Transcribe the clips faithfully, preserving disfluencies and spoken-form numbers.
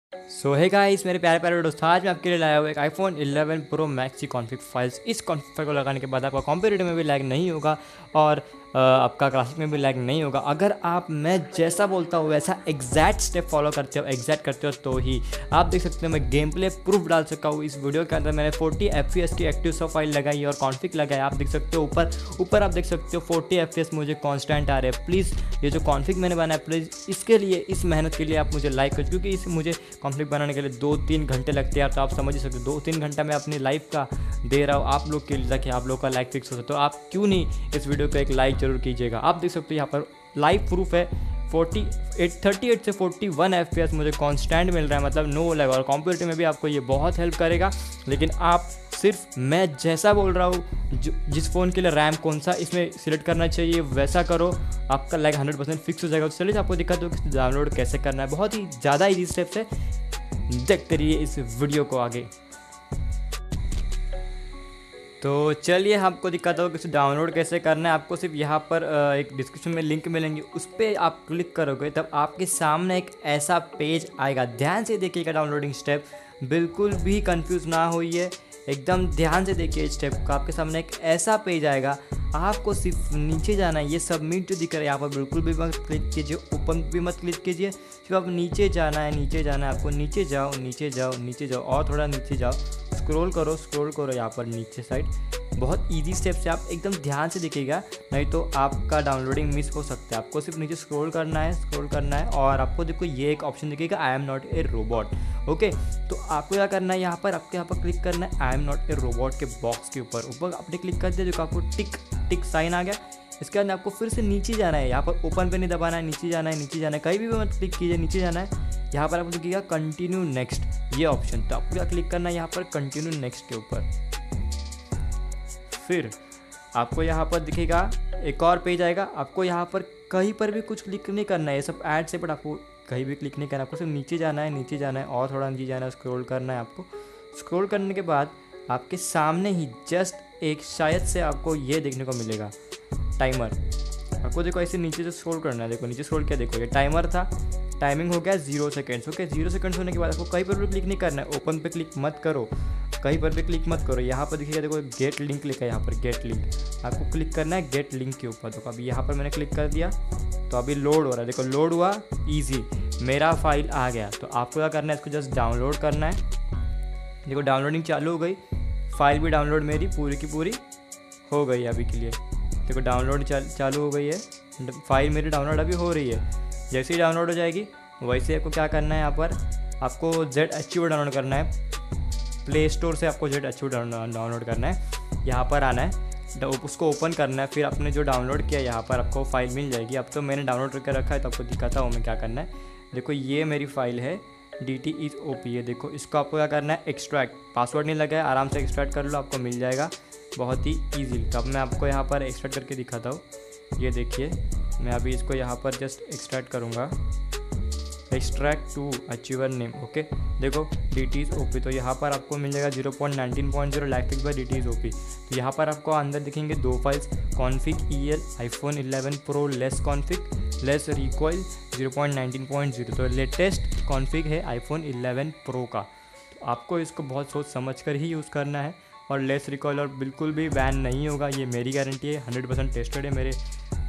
सो है गाइस, मेरे प्यारे प्यारे दोस्त, आज मैं आपके लिए लाया हुआ एक आईफोन इलेवन प्रो मैक्स की कॉन्फ़िग फाइल्स। इस कॉन्फ़िग फाइल को लगाने के बाद आपका कॉम्पिटिटिव में भी लैग नहीं होगा और अ, आपका क्लासिक में भी लैग नहीं होगा। अगर आप मैं जैसा बोलता हूँ वैसा एग्जैक्ट स्टेप फॉलो करते हो एग्जैक्ट करते हो तो ही आप देख सकते हो मैं गेम प्ले प्रूफ डाल सका हूँ। इस वीडियो के अंदर मैंने फोर्टी एफ पी एस की एक्टिव सॉ फाइल लगाई और कॉन्फ़िग लगाई। आप देख सकते हो ऊपर ऊपर आप देख सकते हो फोर्टी एफ पी एस मुझे कॉन्स्टेंट आ रहे हैं। प्लीज़ ये जो कॉन्फ़िग मैंने बनाया, प्लीज़ इसके लिए, इस मेहनत के लिए आप मुझे लाइक करो, क्योंकि इस मुझे कॉन्फ़िग बनाने के लिए दो तीन घंटे लगते हैं। तो आप समझ ही सकते हो दो तीन घंटा मैं अपनी लाइफ का दे रहा हूँ आप लोग के लिए, ताकि आप लोग का लाइक फिक्स हो। तो आप क्यों नहीं इस वीडियो को एक लाइक जरूर कीजिएगा। आप देख सकते हो यहाँ पर लाइव प्रूफ है, फोर्टी एट थर्टी एट से forty one F P S मुझे कांस्टेंट मिल रहा है, मतलब नो लैग। और कॉम्पिटिटिव में भी आपको ये बहुत हेल्प करेगा। लेकिन आप सिर्फ मैं जैसा बोल रहा हूँ, जिस फ़ोन के लिए रैम कौन सा इसमें सिलेक्ट करना चाहिए वैसा करो, आपका लैग हंड्रेड परसेंट फिक्स हो जाएगा। तो चलिए आपको दिखाता हूँ कि डाउनलोड कैसे करना है। बहुत ही ज़्यादा ईजी स्टेप्स है, देखते रहिए इस वीडियो को आगे। तो चलिए आपको दिखाता हूँ कि डाउनलोड कैसे करना है। आपको सिर्फ यहाँ पर एक डिस्क्रिप्शन में लिंक मिलेंगे, उस पर आप क्लिक करोगे तब आपके सामने एक ऐसा पेज आएगा। ध्यान से देखिएगा डाउनलोडिंग स्टेप, बिल्कुल भी कंफ्यूज ना होइए, एकदम ध्यान से देखिए इस स्टेप का। आपके सामने एक ऐसा पेज आएगा, आपको सिर्फ नीचे जाना है। ये सबमिट जो दिख रहा है यहाँ पर बिल्कुल भी मत क्लिक कीजिए, ओपन भी मत क्लिक कीजिए, सिर्फ आप नीचे जाना है, नीचे जाना है आपको। नीचे जाओ नीचे जाओ नीचे जाओ और थोड़ा नीचे जाओ, स्क्रॉल करो स्क्रॉल करो यहाँ पर नीचे साइड। बहुत इजी स्टेप से आप एकदम ध्यान से देखिएगा, नहीं तो आपका डाउनलोडिंग मिस हो सकता है। आपको सिर्फ नीचे स्क्रॉल करना है स्क्रॉल करना है और आपको देखो ये एक ऑप्शन दिखेगा, I am not a robot. Okay, तो आपको क्या करना है, यहाँ पर आपको यहाँ पर क्लिक करना है I am not a robot के बॉक्स के ऊपर। ऊपर आपने क्लिक कर दिया, जो आपको टिक टिक साइन आ गया। इसके बाद आपको फिर से नीचे जाना है, यहाँ पर ओपन पे नहीं दबाना है, नीचे जाना है नीचे जाना है, कहीं भी मत क्लिक कीजिए, नीचे जाना है। यहाँ पर आपको दिखेगा कंटिन्यू नेक्स्ट ये ऑप्शन, तो आपको क्या क्लिक करना है यहाँ पर कंटिन्यू नेक्स्ट के ऊपर। फिर आपको यहाँ पर दिखेगा एक और पेज आएगा, आपको यहाँ पर कहीं पर भी कुछ क्लिक नहीं करना है, ये सब ऐड से, बट आपको कहीं भी क्लिक नहीं करना, आपको सिर्फ नीचे जाना है नीचे जाना है और थोड़ा नीचे जाना है, स्क्रॉल करना है आपको। स्क्रॉल करने के बाद आपके सामने ही जस्ट एक शायद से आपको ये देखने को मिलेगा टाइमर। आपको देखो ऐसे नीचे से स्क्रॉल करना है, देखो नीचे स्क्रॉल किया, देखो ये टाइमर था, टाइमिंग हो गया zero seconds. Okay, zero seconds होने के बाद आपको कहीं पर भी क्लिक नहीं करना है, ओपन पे क्लिक मत करो, कहीं पर भी क्लिक मत करो। यहाँ पर देखिएगा देखो गेट लिंक लिखा है, यहाँ पर गेट लिंक, आपको क्लिक करना है गेट लिंक के ऊपर। तो अभी यहाँ पर मैंने क्लिक कर दिया, तो अभी लोड हो रहा है, देखो लोड हुआ, ईजी मेरा फाइल आ गया। तो आपको क्या करना है, इसको जस्ट डाउनलोड करना है। देखो डाउनलोडिंग चालू हो गई, फाइल भी डाउनलोड मेरी पूरी की पूरी हो गई अभी के लिए। देखो डाउनलोड चालू हो गई है, फाइल मेरी डाउनलोड अभी हो रही है। जैसे ही डाउनलोड हो जाएगी वैसे आपको क्या करना है, यहाँ पर आपको जेड एच यू डाउनलोड करना है, प्ले स्टोर से आपको जेड एच यू डाउनलोड करना है। यहाँ पर आना है, उसको ओपन करना है, फिर आपने जो डाउनलोड किया यहाँ पर आपको फाइल मिल जाएगी। अब तो मैंने डाउनलोड करके रखा है तो आपको दिखाता हूँ मैं क्या करना है। देखो ये मेरी फाइल है D T is O P है, देखो इसको आपको क्या करना है, एक्सट्रैक्ट, पासवर्ड नहीं लगा है, आराम से एक्सट्रैक्ट कर लो, आपको मिल जाएगा बहुत ही ईजी। तो अब मैं आपको यहाँ पर एक्सट्रैक्ट करके दिखाता हूँ। ये देखिए मैं अभी इसको यहाँ पर जस्ट एक्सट्रैक्ट करूँगा, extract to achiever name. Okay, देखो D T is O P, तो यहाँ पर आपको मिल जाएगा zero point nineteen point zero lag fix by D T is O P. तो यहाँ पर आपको अंदर दिखेंगे दो files, config E L iPhone eleven pro less config less recoil zero point nineteen point zero. तो लेटेस्ट कॉन्फिग है iPhone eleven pro का। तो आपको इसको बहुत सोच समझ कर ही यूज़ करना है, और लेस रिकॉइल और बिल्कुल भी बैन नहीं होगा, ये मेरी गारंटी है, हंड्रेड परसेंट टेस्टेड है मेरे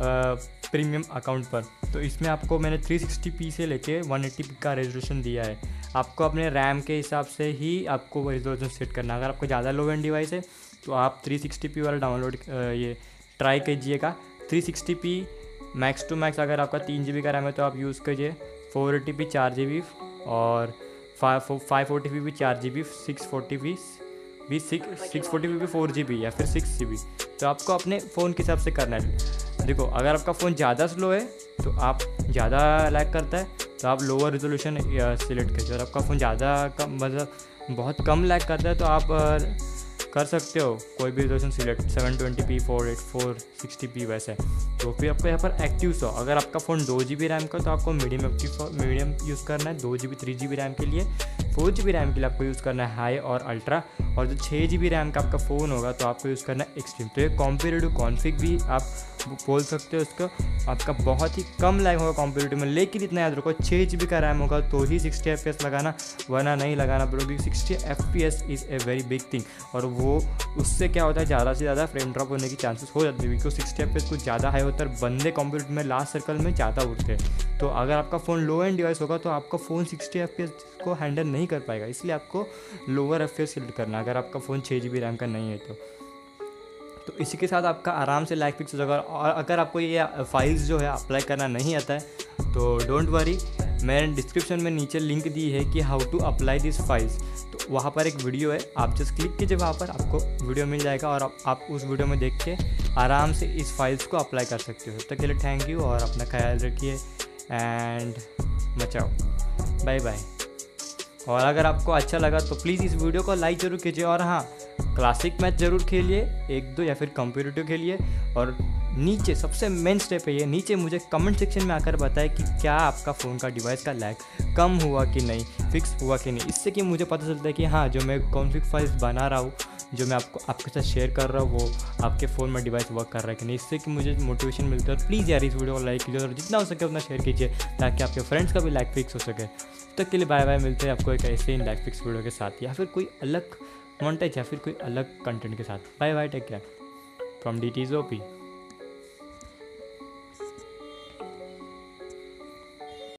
प्रीमियम अकाउंट पर। तो इसमें आपको मैंने थ्री सिक्सटी पी से लेके वन एटी पी का रेजोल्यूशन दिया है। आपको अपने रैम के हिसाब से ही आपको वो रेजोल्यूशन सेट करना है। अगर आपको ज़्यादा लो एंड डिवाइस है तो आप थ्री सिक्सटी पी वाला डाउनलोड ये ट्राई कीजिएगा। Three sixty P max to max, अगर आपका तीन जी बी का रैम है तो आप यूज़ कीजिए फोर एटी पी चार जी बी और फाइव फाइव फोर्टी पी भी चार G B, six forty P भी सिक्स सिक्स फोर्टी पी भी फोर जी बी या फिर सिक्स जी बी। तो आपको अपने फ़ोन के हिसाब से करना है। देखो अगर आपका फ़ोन ज़्यादा स्लो है तो आप ज़्यादा लैग करता है तो आप लोअर रेजोल्यूशन सिलेक्ट कीजिए। अगर आपका फ़ोन ज़्यादा कम मतलब बहुत कम लैग करता है तो आप कर सकते हो कोई भी resolution select, seven twenty P four eight four sixty P वैसे। तो फिर आपको यहाँ पर एक्टिव सौ, अगर आपका फ़ोन दो जी बी रैम का तो आपको मीडियम एक्टिव मीडियम यूज़ करना है, दो G B three G B RAM के लिए, फोर जी बी रैम के लिए आपको यूज़ करना है हाई और अल्ट्रा, और जो छः जी बी रैम का आपका फ़ोन होगा तो आपको यूज़ करना है एक्सट्रीम। तो ये कॉम्पिटेटिव कॉन्फिग भी आप बोल सकते हो उसको, आपका बहुत ही कम लैग होगा कॉम्पिटेटिव में, लेकिन इतना याद रखो छः जी बी का रैम होगा तो ही सिक्सटी एफ पी एस लगाना, वरना नहीं लगाना ब्रो, क्योंकि sixty F P S is a very big thing, और वो उससे क्या होता है ज़्यादा से ज़्यादा फ्रेम ड्रॉप होने की चांसेस हो जाती है, क्योंकि सिक्सटी एफ पी एस कुछ ज़्यादा हाई होता है, बंदे कॉम्पिटेटिव में लास्ट सर्कल में ज़्यादा उड़ते हैं। तो अगर आपका फ़ोन लो एंड डिवाइस होगा तो आपका phone sixty F P S को हैंडल नहीं कर पाएगा, इसलिए आपको lower F P S select करना अगर आपका फ़ोन छः जी बी रैम का नहीं है तो। तो इसी के साथ आपका आराम से लाइक फिक्स हो जाएगा। और अगर आपको ये फाइल्स जो है अप्लाई करना नहीं आता है तो डोंट वरी, मैंने डिस्क्रिप्शन में नीचे लिंक दी है कि how to apply this files, तो वहाँ पर एक वीडियो है, आप जस्ट क्लिक कीजिए वहाँ पर, आपको वीडियो मिल जाएगा और आप, आप उस वीडियो में देख के आराम से इस फाइल्स को अप्लाई कर सकते हो। तब तक के लिए थैंक यू और अपना ख्याल रखिए एंड बचाओ, बाय बाय। और अगर आपको अच्छा लगा तो प्लीज़ इस वीडियो को लाइक ज़रूर कीजिए, और हाँ क्लासिक मैच ज़रूर खेलिए एक दो, या फिर कॉम्पिटिटिव खेलिए, और नीचे सबसे मेन स्टेप है ये, नीचे मुझे कमेंट सेक्शन में आकर बताएं कि क्या आपका फ़ोन का डिवाइस का लैग कम हुआ कि नहीं, फिक्स हुआ कि नहीं, इससे कि मुझे पता चलता है कि हाँ जो मैं कॉन्फिग फाइल्स बना रहा हूँ, जो मैं आपको आपके साथ शेयर कर रहा हूँ, वो आपके फ़ोन में डिवाइस वर्क कर रहा है कि नहीं, इससे कि मुझे मोटिवेशन मिलता है। और प्लीज़ यार इस वीडियो को लाइक कीजिए और जितना हो सके उतना शेयर कीजिए, ताकि आपके फ्रेंड्स का भी लैग फिक्स हो सके। तब तक के लिए बाय बाय, मिलते हैं आपको एक ऐसे ही लैग फिक्स वीडियो के साथ, या फिर कोई अलग मॉन्टेज या फिर कोई अलग कंटेंट के साथ। Bye bye, take care from D T Z O P.